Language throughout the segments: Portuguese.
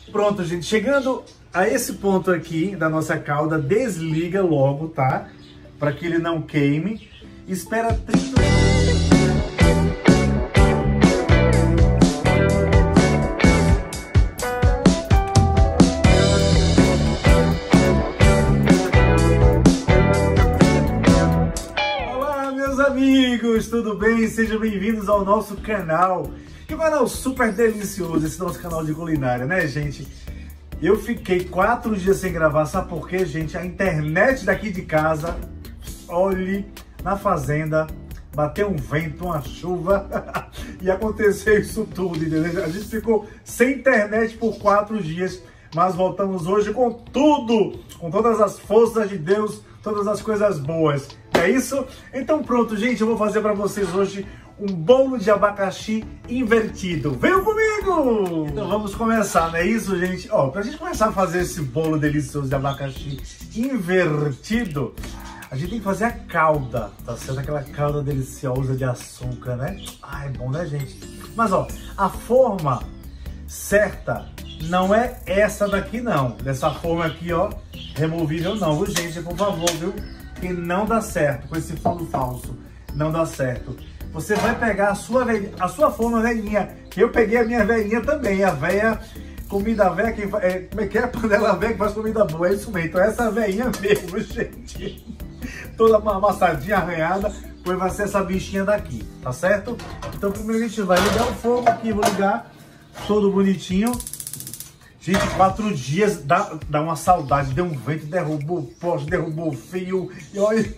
Pronto, gente, chegando a esse ponto aqui da nossa calda, desliga logo, tá? Para que ele não queime. Espera 30 minutos. Olá, meus amigos, tudo bem? Sejam bem-vindos ao nosso canal. Que canal super delicioso, esse nosso canal de culinária, né, gente? Eu fiquei 4 dias sem gravar, sabe por quê, gente? A internet daqui de casa, olhe, na fazenda, bateu um vento, uma chuva, e aconteceu isso tudo, entendeu? A gente ficou sem internet por 4 dias, mas voltamos hoje com tudo, com todas as forças de Deus, todas as coisas boas. É isso? Então pronto, gente, eu vou fazer para vocês hoje um bolo de abacaxi invertido. Venham comigo! Então vamos começar, não é isso, gente? Ó, pra gente começar a fazer esse bolo delicioso de abacaxi invertido, a gente tem que fazer a calda, tá certo? Aquela calda deliciosa de açúcar, né? Ah, é bom, né, gente? Mas, ó, a forma certa não é essa daqui, não. Dessa forma aqui, ó, removível não, viu, gente? Por favor, viu? Que não dá certo com esse fundo falso. Não dá certo. Você vai pegar a sua forma velhinha. Eu peguei a minha velhinha também. A velha, comida velha, como é que é? A panela velha que faz comida boa. É isso mesmo. Então essa velhinha mesmo, gente. Toda amassadinha, arranhada. Pois vai ser essa bichinha daqui, tá certo? Então primeiro a gente vai ligar o fogo aqui. Vou ligar todo bonitinho. Gente, 4 dias dá uma saudade. Deu um vento, derrubou o poste, derrubou o fio. E olha...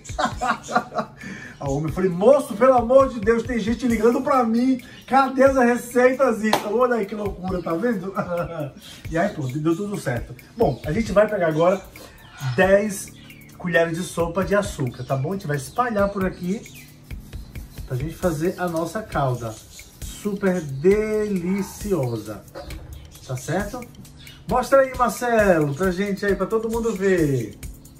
A homem, falei, moço, pelo amor de Deus, tem gente ligando pra mim. Cadê as receitas? Olha aí que loucura, tá vendo? E aí, pronto, deu tudo certo. Bom, a gente vai pegar agora 10 colheres de sopa de açúcar, tá bom? A gente vai espalhar por aqui pra gente fazer a nossa calda. Super deliciosa. Tá certo? Mostra aí, Marcelo, pra gente aí, pra todo mundo ver.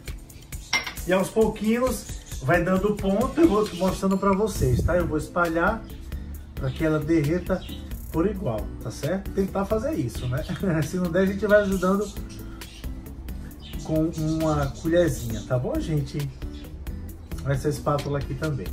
E aos pouquinhos vai dando ponto, eu vou mostrando pra vocês, tá? Eu vou espalhar para que ela derreta por igual, tá certo? Tentar fazer isso, né? Se não der, a gente vai ajudando com uma colherzinha, tá bom, gente? Essa espátula aqui também.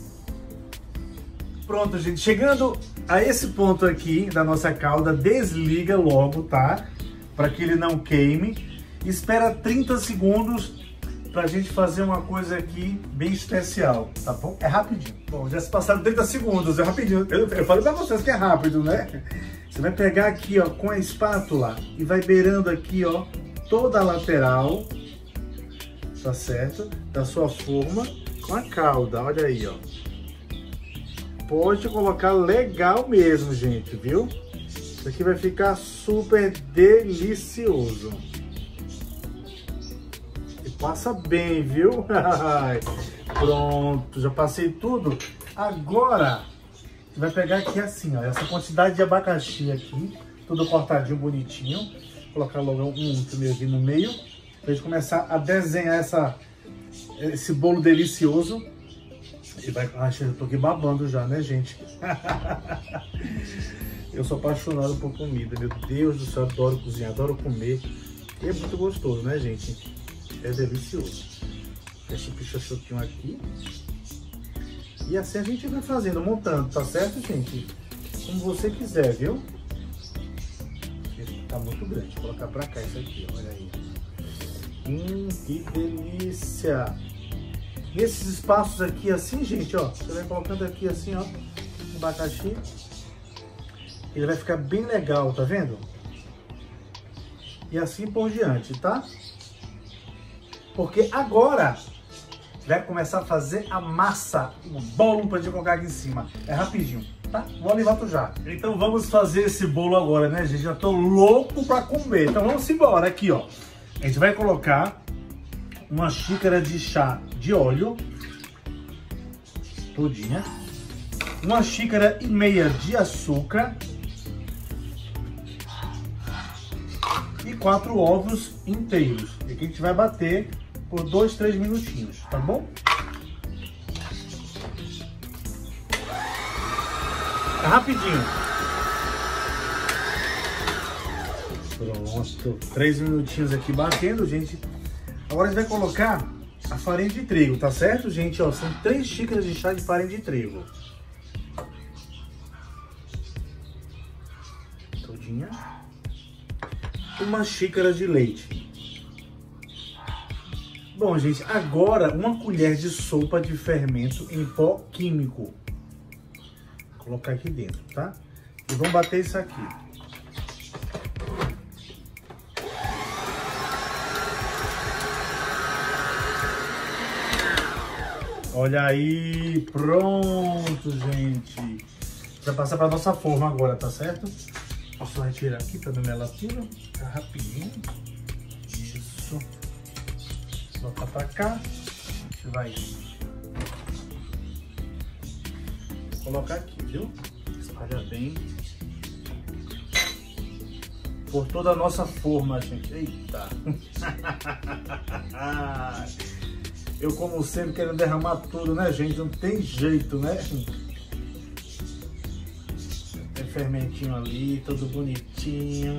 Pronto, gente, chegando a esse ponto aqui da nossa calda, desliga logo, tá? Para que ele não queime. Espera 30 segundos pra gente fazer uma coisa aqui bem especial, tá bom? É rapidinho. Bom, já se passaram 30 segundos, é rapidinho. Eu falei pra vocês que é rápido, né? Você vai pegar aqui, ó, com a espátula e vai beirando aqui, ó, toda a lateral, tá certo? Da sua forma com a calda, olha aí, ó. Pode colocar legal mesmo, gente, viu? Isso aqui vai ficar super delicioso. E passa bem, viu? Pronto, já passei tudo. Agora, você vai pegar aqui assim, ó, essa quantidade de abacaxi aqui, tudo cortadinho, bonitinho. Vou colocar logo um primeiro aqui no meio, pra gente começar a desenhar esse bolo delicioso. E vai, eu tô aqui babando já, né, gente? Eu sou apaixonado por comida, meu Deus do céu, adoro cozinhar, adoro comer. E é muito gostoso, né, gente? É delicioso. Esse pichochoquinho aqui. E assim a gente vai fazendo, montando, tá certo, gente? Como você quiser, viu? Tá muito grande, vou colocar pra cá isso aqui, olha aí. Que delícia! Nesses espaços aqui assim, gente, ó, você vai colocando aqui assim, ó, o abacaxi. Ele vai ficar bem legal, tá vendo? E assim por diante, tá? Porque agora vai começar a fazer a massa, o bolo pra gente colocar aqui em cima. É rapidinho, tá? Vou ali e volto já. Então vamos fazer esse bolo agora, né, gente? Já tô louco pra comer. Então vamos embora aqui, ó. A gente vai colocar uma xícara de chá de óleo, todinha, 1,5 xícaras de açúcar e 4 ovos inteiros. E aqui a gente vai bater por 2, 3 minutinhos, tá bom? É rapidinho. Pronto, 3 minutinhos aqui batendo, gente. Agora a gente vai colocar a farinha de trigo, tá certo, gente? Ó, são 3 xícaras de chá de farinha de trigo. Todinha. 1 xícara de leite. Bom, gente, agora 1 colher de sopa de fermento em pó químico. Vou colocar aqui dentro, tá? E vamos bater isso aqui. Olha aí, pronto, gente. Vai passar para nossa forma agora, tá certo? Vou só retirar aqui para não melatura. Tá rapidinho. Isso. Botar para cá. A gente vai colocar aqui, viu? Espalha bem. Por toda a nossa forma, gente. Eita! Eu, como sempre, querendo derramar tudo, né, gente? Não tem jeito, né? Tem fermentinho ali, tudo bonitinho.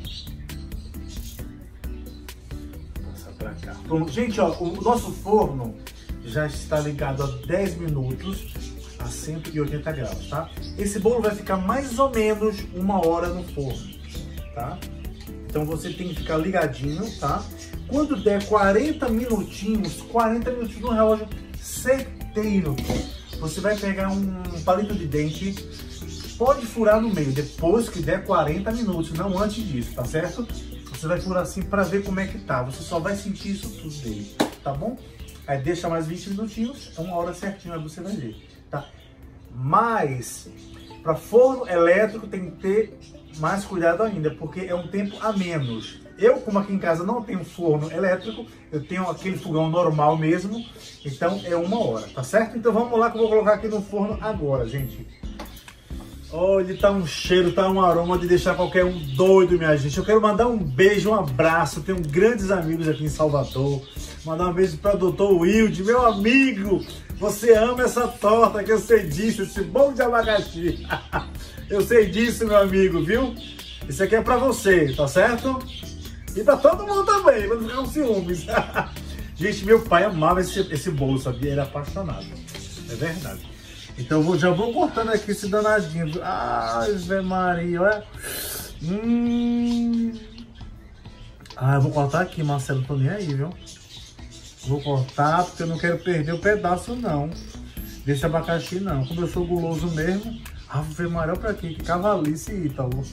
Vou passar pra cá. Pronto, gente, ó, o nosso forno já está ligado há 10 minutos a 180 graus, tá? Esse bolo vai ficar mais ou menos 1 hora no forno, tá? Então você tem que ficar ligadinho, tá? Quando der 40 minutinhos no relógio certeiro, você vai pegar um palito de dente, pode furar no meio, depois que der 40 minutos, não antes disso, tá certo? Você vai furar assim para ver como é que tá, você só vai sentir isso tudo dele, tá bom? Aí deixa mais 20 minutinhos, 1 hora certinho, aí você vai ver, tá? Mas, para forno elétrico tem que ter mais cuidado ainda, porque é um tempo a menos. Eu, como aqui em casa não tenho forno elétrico, eu tenho aquele fogão normal mesmo, então é 1 hora, tá certo? Então vamos lá que eu vou colocar aqui no forno agora, gente. Olha, tá um cheiro, tá um aroma de deixar qualquer um doido, minha gente. Eu quero mandar um beijo, um abraço, tenho grandes amigos aqui em Salvador. Mandar um beijo para o Dr. Wilde, meu amigo. Você ama essa torta que eu sei disso, esse bolo de abacaxi. Eu sei disso, meu amigo, viu? Isso aqui é pra você, tá certo? E pra todo mundo também, pra não ficar com ciúmes. Gente, meu pai amava esse bolo, sabia? Ele era apaixonado. É verdade. Então já vou cortando aqui esse danadinho. Ai, Ave Maria, olha. Ah, eu vou cortar aqui, Marcelo, não tô nem aí, viu? Vou cortar porque eu não quero perder o pedaço, não. Desse abacaxi, não. Como eu sou guloso mesmo. Ave Maria, pra quê? Que cavalice, Ítalo.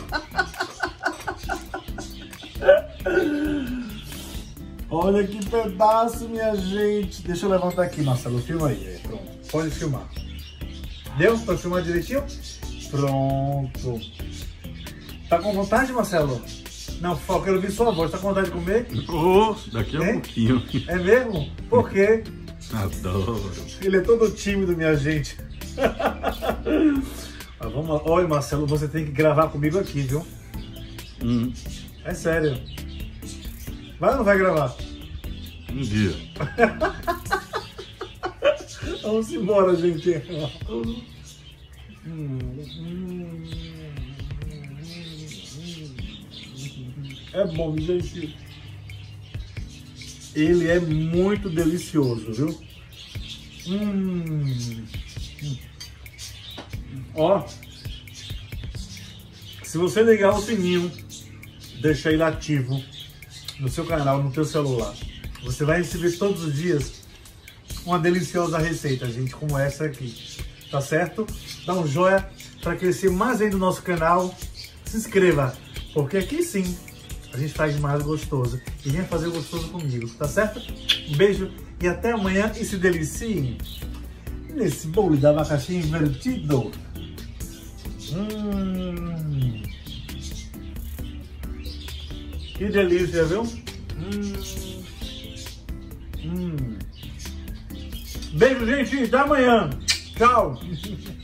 Olha que pedaço, minha gente. Deixa eu levantar aqui, Marcelo. Filma aí. Pronto. Pode filmar. Deu? Pra filmar direitinho? Pronto. Tá com vontade, Marcelo? Não, eu quero ouvir sua voz. Tá com vontade de comer? Oh, daqui a pouquinho. É mesmo? Por quê? Adoro. Ele é todo tímido, minha gente. Mas vamos lá. Olha, Marcelo, você tem que gravar comigo aqui, viu? É sério. Vai ou não vai gravar? Um dia. Vamos embora, gente. É bom, gente. Ele é muito delicioso, viu? Ó, se você ligar o sininho, deixar ele ativo no seu canal, no seu celular, você vai receber todos os dias uma deliciosa receita, gente, como essa aqui, tá certo? Dá um joinha para crescer mais ainda no nosso canal, se inscreva, porque aqui sim a gente faz mais gostoso e venha fazer gostoso comigo, tá certo? Um beijo e até amanhã e se deliciem nesse bolo de abacaxi invertido. Que delícia, viu? Beijo, gente. Até amanhã. Tchau.